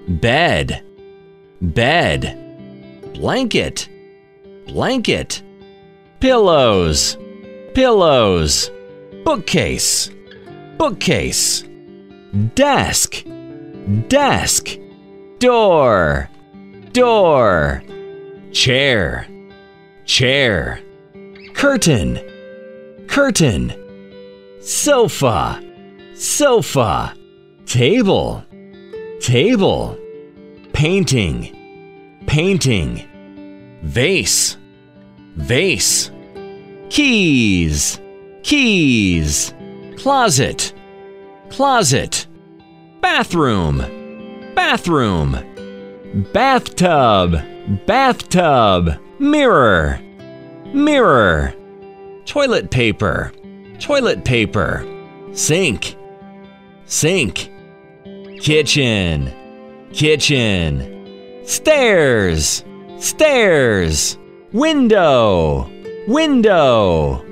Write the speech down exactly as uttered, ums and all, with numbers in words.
bed, bed, blanket, blanket, pillows, pillows, bookcase, bookcase, desk, desk, door, door, chair, chair, curtain, curtain, sofa, sofa, table, table, painting, painting, vase, vase, keys, keys, closet, closet, bathroom, bathroom, bathtub, bathtub, mirror, mirror, toilet paper, toilet paper, sink, sink, kitchen, kitchen, stairs, stairs, window, window,